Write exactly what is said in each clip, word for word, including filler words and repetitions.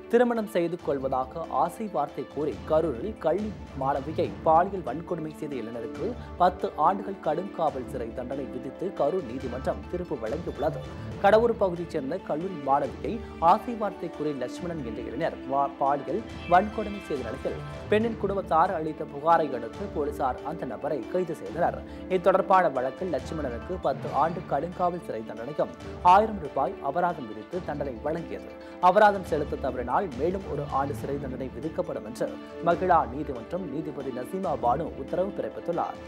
திருமணம் செய்து கொள்வதாக ஆசை வார்த்தை கூறி கரூரில் கல்வி மாணவியை பாலியல் வன்கொடுமை செய்த இளைஞருக்கு பத்து ஆண்டுகள் கடும் காவல் சிறை தண்டனை விதித்து கரூர் நீதிமன்றம் தீர்ப்பு வழங்கியுள்ளது. கடவூர் பகுதியைச் சேர்ந்த கல்லூரி மாணவியை ஆசை வார்த்தை கூறி லட்சுமணன் என்ற இளைஞர் பாலியல் வன்கொடுமை செய்த நிலையில் பெண்ணின் குடும்பத்தார் அளித்த புகாரை அடுத்து போலீசார் அந்த நபரை கைது செய்தனர். இது தொடர்பான வழக்கில் லட்சுமணனுக்கு பத்து ஆண்டு கடுங்காவல் சிறை தண்டனையும் ஆயிரம் ரூபாய் அபராதம் விதித்து தண்டனை வழங்கியது. அபராதம் செலுத்த தவறினால் மேலும் ஒரு ஆண்டு சிறை தண்டனை விதிக்கப்படும் என்று மகிழா நீதிமன்றம் நீதிபதி நசீமா பானு உத்தரவு பிறப்பித்துள்ளார்.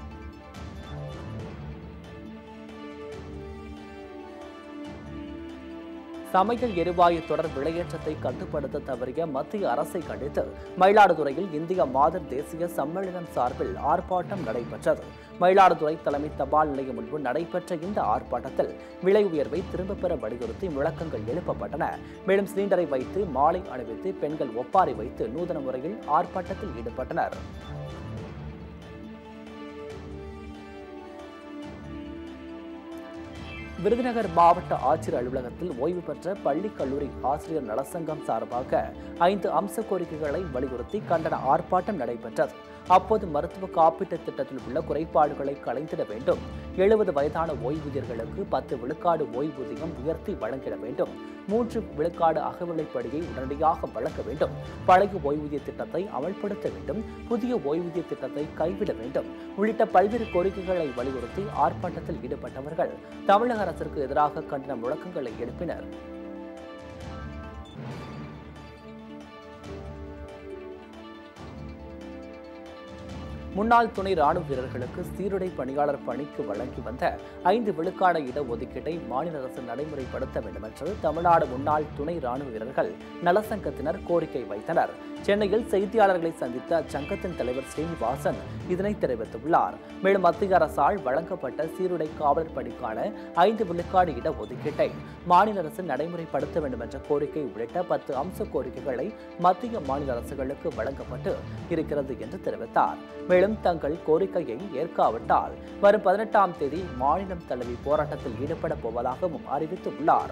சமையல் எரிவாயு தொடர் விலையேற்றத்தை கட்டுப்படுத்த தவறிய மத்திய அரசை கண்டித்து மயிலாடுதுறையில் இந்திய மாதர் தேசிய சம்மேளனம் சார்பில் ஆர்ப்பாட்டம் நடைபெற்றது. மயிலாடுதுறை தலைமை தபால் நிலையம் முன்பு நடைபெற்ற இந்த ஆர்ப்பாட்டத்தில் விலை உயர்வை திரும்பப் பெற வலியுறுத்தி முழக்கங்கள் எழுப்பப்பட்டன. மேலும் சிலிண்டரை வைத்து மாலை அணிவித்து பெண்கள் ஒப்பாரி வைத்து நூதன முறையில் ஆர்ப்பாட்டத்தில் ஈடுபட்டனர். விருதுநகர் மாவட்ட ஆட்சியர் அலுவலகத்தில் ஓய்வு பெற்ற பள்ளி கல்லூரி ஆசிரியர் நலசங்கம் சார்பாக ஐந்து அம்ச கோரிக்கைகளை வலியுறுத்தி கண்டன ஆர்ப்பாட்டம் நடைபெற்றது. அப்போது மருத்துவ காப்பீட்டு திட்டத்தில் உள்ள குறைபாடுகளை களைந்திட வேண்டும், எழுபது வயதான ஓய்வூதியர்களுக்கு பத்து விழுக்காடு ஓய்வூதியம் உயர்த்தி வழங்கிட வேண்டும், மூன்று விழுக்காடு அகவிலைப்படியை உடனடியாக வழங்க வேண்டும், பழைய ஓய்வூதிய திட்டத்தை அமல்படுத்த வேண்டும், புதிய ஓய்வூதிய திட்டத்தை கைவிட வேண்டும் உள்ளிட்ட பல்வேறு கோரிக்கைகளை வலியுறுத்தி ஆர்ப்பாட்டத்தில் ஈடுபட்டவர்கள் தமிழக அரசிற்கு எதிராக கண்டன முழக்கங்களை எழுப்பினர். முன்னாள் துணை ராணுவ வீரர்களுக்கு சீருடை பணியாளர் பணிக்கு வழங்கி வந்த ஐந்து விழுக்காட இடஒதுக்கீட்டை மாநில அரசு நடைமுறைப்படுத்த வேண்டும் என்று தமிழ்நாடு முன்னாள் துணை ராணுவ வீரர்கள் நலசங்கத்தினர் கோரிக்கை வைத்தனர். சென்னையில் செய்தியாளர்களை சந்தித்த அச்சங்கத்தின் தலைவர் ஸ்ரீனிவாசன் இதனை தெரிவித்துள்ளார். மேலும் மத்திய அரசால் வழங்கப்பட்ட சீருடை காவலர் பணிக்கான ஐந்து விழுக்காடு இடஒதுக்கீட்டை மாநில அரசு நடைமுறைப்படுத்த வேண்டும் என்ற கோரிக்கை உள்ளிட்ட பத்து அம்ச கோரிக்கைகளை மத்திய மாநில அரசுகளுக்கு வழங்கப்பட்டு இருக்கிறது என்று தெரிவித்தார். மேலும் தங்கள் கோரிக்கையை ஏற்காவிட்டால் வரும் பதினெட்டாம் தேதி மாநிலம் தழுவி போராட்டத்தில் ஈடுபட போவதாகவும் அறிவித்துள்ளார்.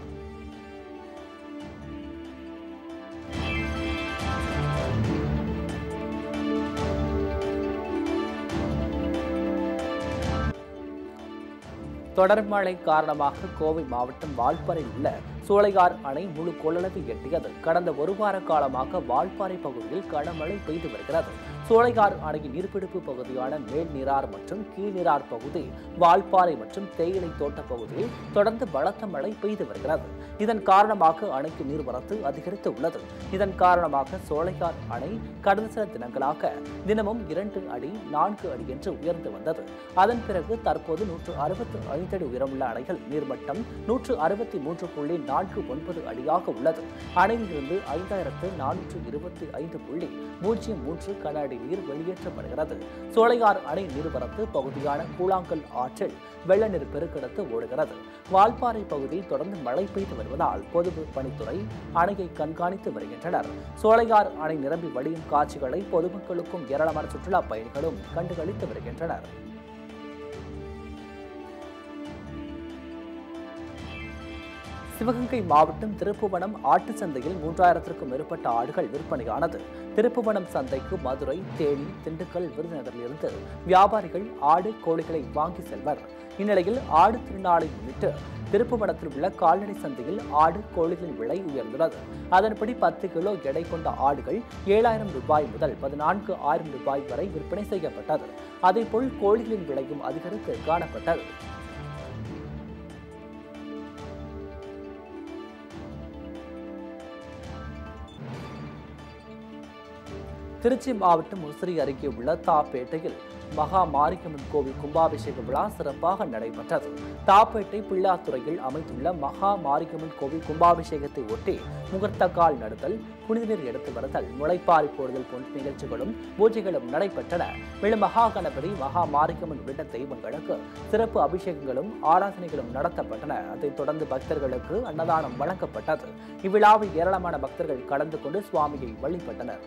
தொடர் மழை காரணமாக கோவை மாவட்டம் வால்பாறையில் உள்ள சோலையார் அணை முழு கொள்ளளவை எட்டியது. கடந்த ஒரு வார காலமாக வால்பாறை பகுதியில் கனமழை பெய்து வருகிறது. சோலையார் அணையின் நீர்பிடிப்பு பகுதியான மேல் நீரார் மற்றும் கீழ் நீரார் பகுதி, வால்பாறை மற்றும் தேயிலை தோட்ட பகுதியில் தொடர்ந்து பலத்த மழை பெய்து வருகிறது. இதன் காரணமாக அணைக்கு நீர்வரத்து அதிகரித்து உள்ளது. இதன் காரணமாக சோலையார் அணை கடந்த சில தினங்களாக தினமும் இரண்டு அடி நான்கு அடி என்று உயர்ந்து வந்தது. அதன் பிறகு தற்போது நூற்று அறுபத்தி ஐந்து அடி உயரமுள்ள அணைகள் நீர்மட்டம் நூற்று அறுபத்தி மூன்று புள்ளி நான்கு ஒன்பது அடியாக உள்ளது. அணையிலிருந்து ஐந்தாயிரத்து நானூற்று இருபத்தி ஐந்து புள்ளி பூஜ்ஜியம் மூன்று கன அடி நீர் வெளியேற்றப்படுகிறது. சோலையார் அணை நீர்வரத்து பகுதியான கூழாங்கல் ஆற்றில் வெள்ள நீர் பெருக்கெடுத்து ஓடுகிறது. வால்பாறை பகுதியில் தொடர்ந்து மழை பெய்து வருவதால் பொதுப்பணித்துறை அணையை கண்காணித்து வருகின்றனர். சோலையார் அணை நிரம்பி வழியும் காட்சிகளை பொதுமக்களுக்கும் ஏராளமான சுற்றுலா பயணிகளும் கண்டுகளித்து வருகின்றனர். சிவகங்கை மாவட்டம் திருப்புவனம் ஆட்டு சந்தையில் மூன்றாயிரத்திற்கும் மேற்பட்ட ஆடுகள் விற்பனையானது. திருப்புவனம் சந்தைக்கு மதுரை, தேனி, திண்டுக்கல், விருதுநகரிலிருந்து வியாபாரிகள் ஆடு, கோழிகளை வாங்கி செல்வர். இந்நிலையில் ஆடு திருநாளை முன்னிட்டு திருப்புவனத்தில் உள்ள கால்நடை சந்தையில் ஆடு, கோழிகளின் விலை உயர்ந்துள்ளது. அதன்படி பத்து கிலோ எடை கொண்ட ஆடுகள் ஏழாயிரம் ரூபாய் முதல் பதினான்கு ஆயிரம் ரூபாய் வரை விற்பனை செய்யப்பட்டது. அதேபோல் கோழிகளின் விலையும் அதிகரித்து காணப்பட்டது. திருச்சி மாவட்டம் முசிறி அருகே உள்ள தாப்பேட்டையில் மகா மாரியம்மன் கோவில் கும்பாபிஷேக விழா சிறப்பாக நடைபெற்றது. தாப்பேட்டை பிள்ளாத்துறையில் அமைந்துள்ள மகா மாரியம்மன் கோவில் கும்பாபிஷேகத்தை ஒட்டி முகூர்த்தக்கால் நடுதல், புனித நீர் எடுத்து வருதல், முளைப்பாரி போடுதல் போன்ற நிகழ்ச்சிகளும் பூஜைகளும் நடைபெற்றன. மேலும் மகா கணபதி, மகா மாரியம்மன் உள்ளிட்ட தெய்வங்களுக்கு சிறப்பு அபிஷேகங்களும் ஆராதனைகளும் நடத்தப்பட்டன. அதைத் தொடர்ந்து பக்தர்களுக்கு அன்னதானம் வழங்கப்பட்டது. இவ்விழாவில் ஏராளமான பக்தர்கள் கலந்து கொண்டு சுவாமியை வழிபட்டனர்.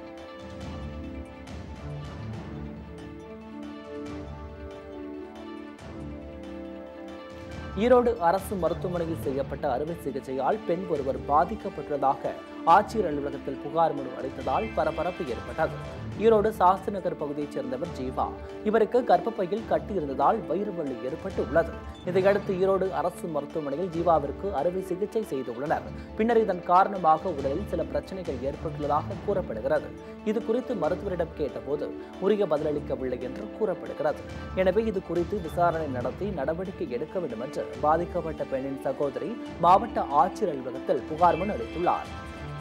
ஈரோடு அரசு மருத்துவமனையில் செய்யப்பட்ட அறுவை சிகிச்சையால் பெண் ஒருவர் பாதிக்கப்பட்டுள்ளதாக ஆட்சியர் அலுவலகத்தில் புகார் மனு அளித்ததால் பரபரப்பு ஏற்பட்டது. ஈரோடு சாஸ்திரி நகர் பகுதியைச் சேர்ந்தவர் ஜீவா. இவருக்கு கர்ப்பப்பையில் கட்டி இருந்ததால் வயிறு வலி ஏற்பட்டு உள்ளது. இதையடுத்து ஈரோடு அரசு மருத்துவமனையில் ஜீவாவிற்கு அறுவை சிகிச்சை செய்துள்ளனர். பின்னர் இதன் காரணமாக உடலில் சில பிரச்சனைகள் ஏற்பட்டுள்ளதாக கூறப்படுகிறது. இது குறித்து மருத்துவரிடம் கேட்டபோது உரிய பதிலளிக்கவில்லை என்று கூறப்படுகிறது. எனவே இது குறித்து விசாரணை நடத்தி நடவடிக்கை எடுக்க வேண்டும் என்று பாதிக்கப்பட்ட பெண்ணின் சகோதரி மாவட்ட ஆட்சியர் அலுவலகத்தில் புகார் மனு அளித்துள்ளார்.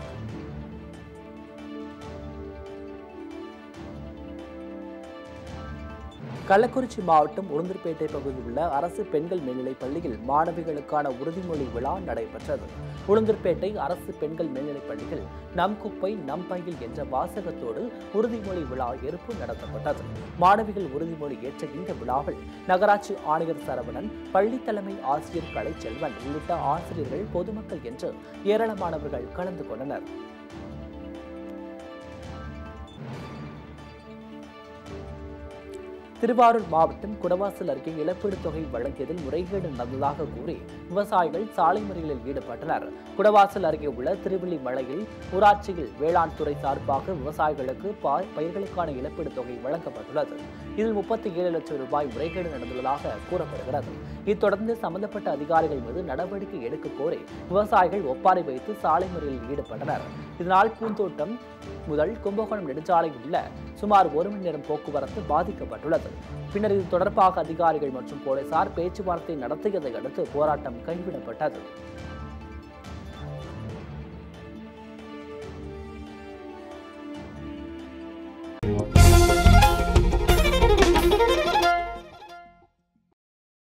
கள்ளக்குறிச்சி மாவட்டம் உளுந்தூர்பேட்டை பகுதியில் உள்ள அரசு பெண்கள் மேல்நிலைப் பள்ளியில் மாணவிகளுக்கான உறுதிமொழி விழா நடைபெற்றது. உளுந்தூர்பேட்டை அரசு பெண்கள் மேல்நிலைப் பள்ளியில் நம் குப்பை நம் பையில் என்ற வாசகத்தோடு உறுதிமொழி விழா ஏற்பு நடத்தப்பட்டது. மாணவிகள் உறுதிமொழி ஏற்ற இந்த விழாவில் நகராட்சி ஆணையர் சரவணன், பள்ளி தலைமை ஆசிரியர் கலைச்செல்வன் உள்ளிட்ட ஆசிரியர்கள், பொதுமக்கள் என்று ஏராளமானவர்கள் கலந்து கொண்டனர். திருவாரூர் மாவட்டம் குடவாசல் அருகே இழப்பீடு தொகை வழங்கியதில் முறைகேடு நடந்ததாக கூறி விவசாயிகள் சாலை மறியலில் ஈடுபட்டனர். குடவாசல் அருகே உள்ள திருவில்லிமலையில் ஊராட்சியில் வேளாண் துறை சார்பாக விவசாயிகளுக்கு பயிர்களுக்கான இழப்பீடு தொகை வழங்கப்பட்டுள்ளது. இதில் முப்பத்தி ஏழு லட்சம் ரூபாய் முறைகேடு நடந்துள்ளதாக கூறப்படுகிறது. இதைத் தொடர்ந்து சம்பந்தப்பட்ட அதிகாரிகள் மீது நடவடிக்கை எடுக்க கோரி விவசாயிகள் ஒப்பாரி வைத்து சாலை மறியலில் ஈடுபட்டனர். இதனால் பூந்தோட்டம் முதல் கும்பகோணம் நெடுஞ்சாலையில் உள்ள சுமார் ஒரு மணி நேரம் போக்குவரத்து பாதிக்கப்பட்டுள்ளது. பின்னர் இது தொடர்பாக அதிகாரிகள் மற்றும் போலீசார் பேச்சுவார்த்தை நடத்தியதை அடுத்து போராட்டம் கைவிடப்பட்டது.